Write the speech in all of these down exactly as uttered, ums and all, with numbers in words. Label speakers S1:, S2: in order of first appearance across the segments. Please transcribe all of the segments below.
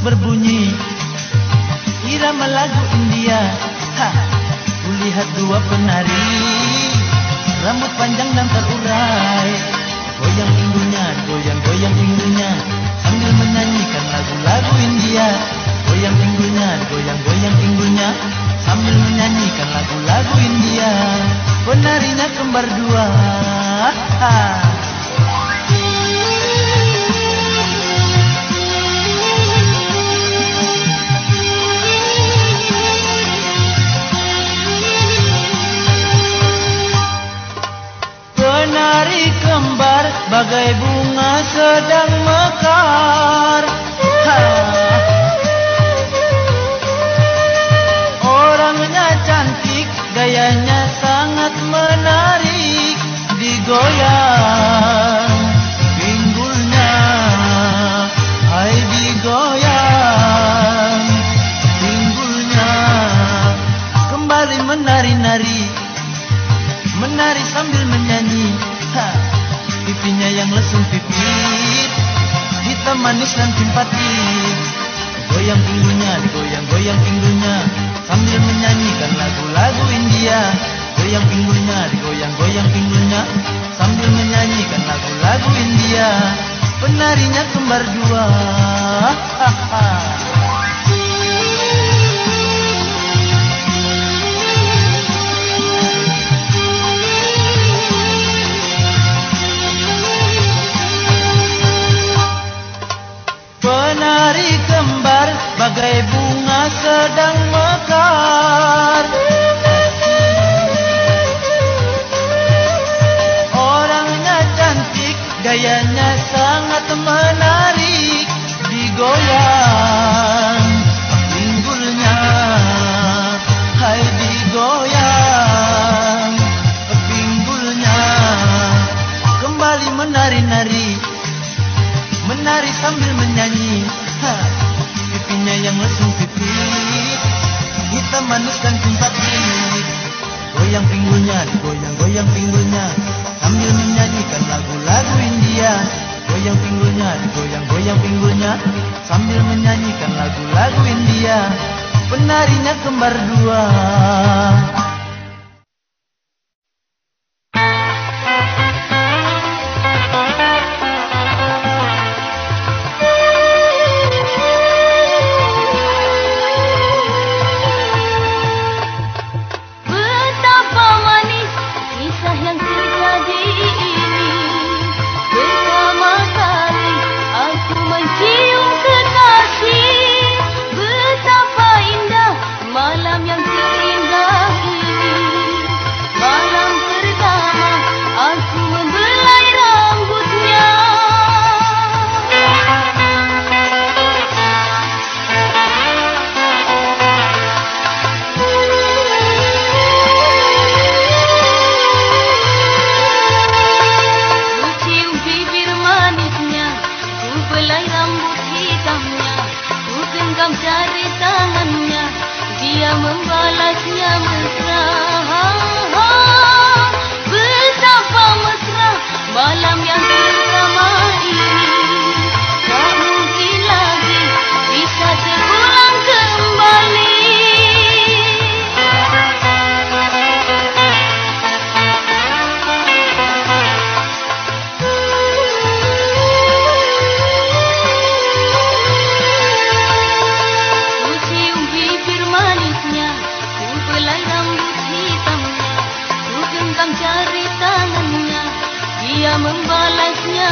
S1: berbunyi irama lagu India. Ha, kulihat dua penari, rambut panjang dan terurai, goyang pinggulnya, goyang-goyang pinggulnya, sambil menyanyikan lagu-lagu India. Goyang pinggulnya, goyang-goyang pinggulnya, sambil menyanyikan lagu-lagu India. Penarinya kembar dua. Ha. Penari kembar bagai bunga sedang mekar. Ha. Orangnya cantik, gayanya sangat menarik, digoyang pinggulnya, hai digoyang pinggulnya. Kembali menari-nari, menari sambil menyanyi. Ha, pipinya yang lesung pipit, hitam manis dan simpatik. Goyang pinggulnya, digoyang-goyang pinggulnya, sambil menyanyikan lagu-lagu India. Goyang pinggulnya, digoyang-goyang pinggulnya, sambil menyanyikan lagu-lagu India. Penarinya kembar dua. Ha, ha. Penari kembar bagai bunga sedang mekar. Orangnya cantik, gayanya sangat menarik, digoyang pinggulnya, hai digoyang pinggulnya. Kembali menari-nari, menari sambil menyanyi. Ha, pipinya yang lesung pipit, hitam manis dan simpatik. Goyang pinggulnya, goyang-goyang pinggulnya, sambil menyanyikan lagu-lagu India. Goyang pinggulnya, goyang-goyang pinggulnya, sambil menyanyikan lagu-lagu India. Penarinya kembar dua.
S2: Membalasnya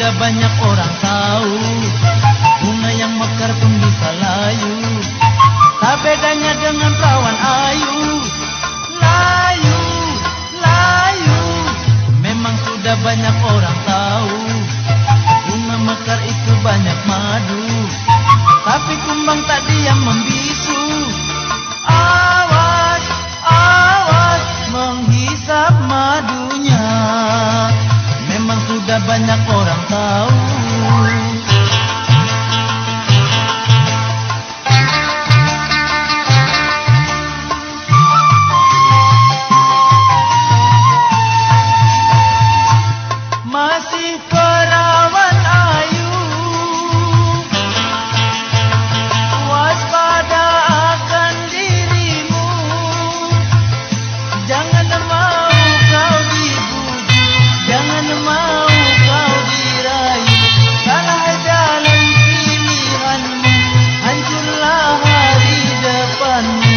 S1: sudah banyak orang tahu, bunga yang mekar pun bisa layu. Tak bedanya dengan perawan ayu. Layu, layu. Memang sudah banyak orang tahu, bunga mekar itu banyak madu. Tapi kumbang tak diam membisu. Awas, awas menghisap madunya. Memang sudah banyak orang tahu. Masih perawan ayu, waspada akan dirimu. Jangan mau kau dibujuk, jangan mau kau dirayu. Salah jalan pilihanmu, hancurlah hari depanmu.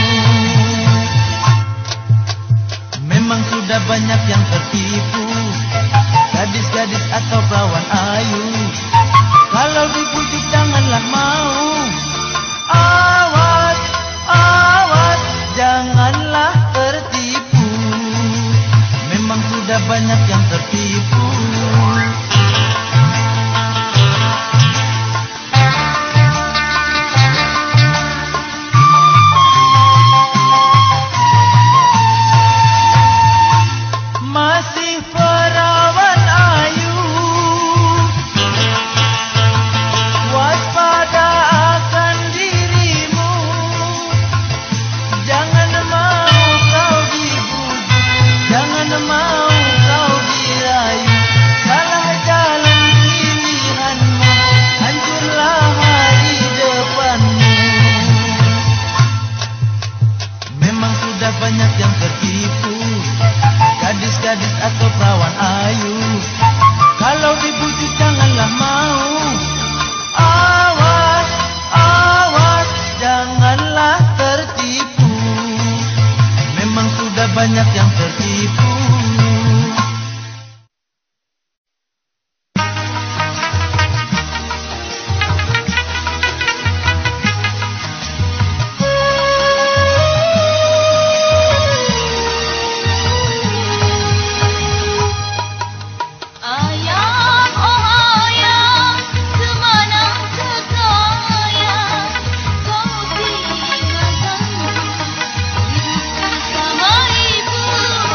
S1: Memang sudah banyak yang tertipu, gadis-gadis atau perawan ayu. Kalau dibujuk janganlah mau. Awas, awas, janganlah tertipu. Memang sudah banyak yang tertipu. Masih perawan ayu, waspada akan dirimu. Jangan mau kau dibujuk, jangan mau kau dirayu. Salah jalan pilihanmu, hancurlah hari depanmu. Memang sudah banyak yang tertipu, gadis-gadis atau perawan ayu. Kalau dibujuk janganlah mau. Awas, awas, janganlah tertipu. Memang sudah banyak yang tertipu.
S2: Ayam, oh ayam, kemana kau sayang? Kau tinggalkanku hidup bersama ibu.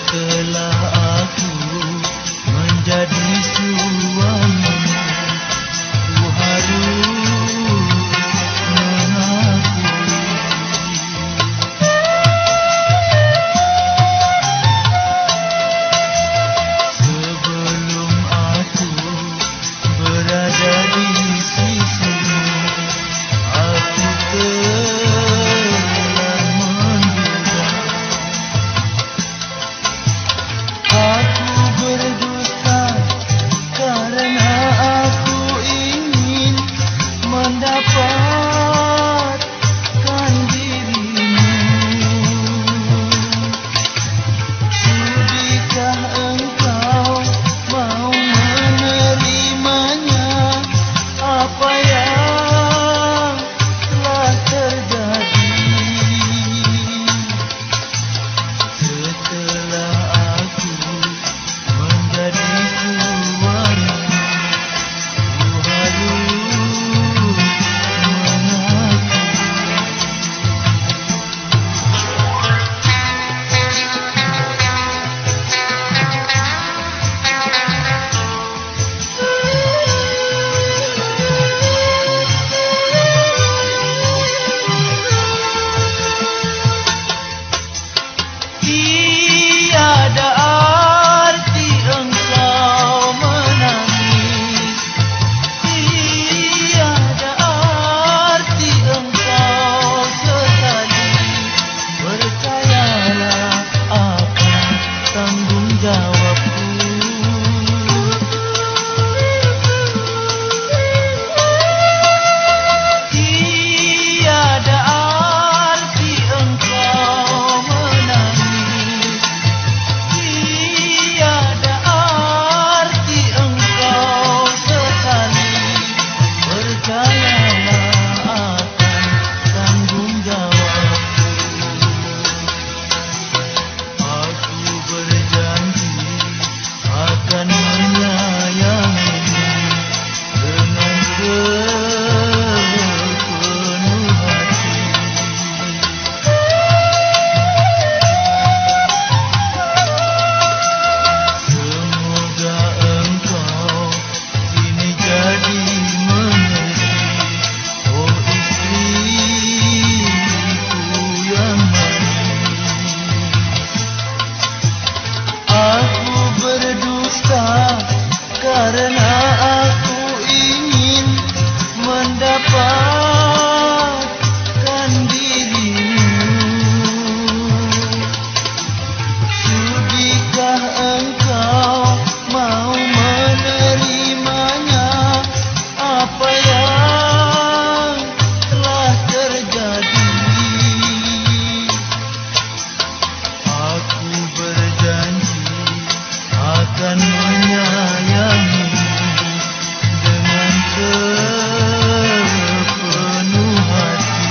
S1: Setelah aku menjadi suamimu, ku harus mengakui. Sebelum aku berada di sisimu, aku telah menduga. Aku berdusta karena aku ingin mendapatkan dirimu. Sudikah engkau mau menerimanya, apa yang telah terjadi? Setelah aku menjadi suamimu, ku harus mengakui. Tiada arti engkau menangis, tiada arti engkau sesali. Percayalah akan tanggung jawabku. Tiada arti engkau menangis, tiada arti engkau sesali. Percayalah akan tanggung jawabku. Aku berjanji akan menyayangimu dengan sepenuh hati. Semoga engkau kini jadi mengerti, oh istriku yang manis. Aku berdusta karena aku ingin mendapatkan dirimu. Sudikah engkau mau menerimanya, apa yang telah terjadi? Aku berjanji akan menyayangimu dengan sepenuh hati.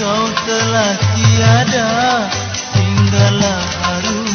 S1: Kau telah tiada, tinggallah haru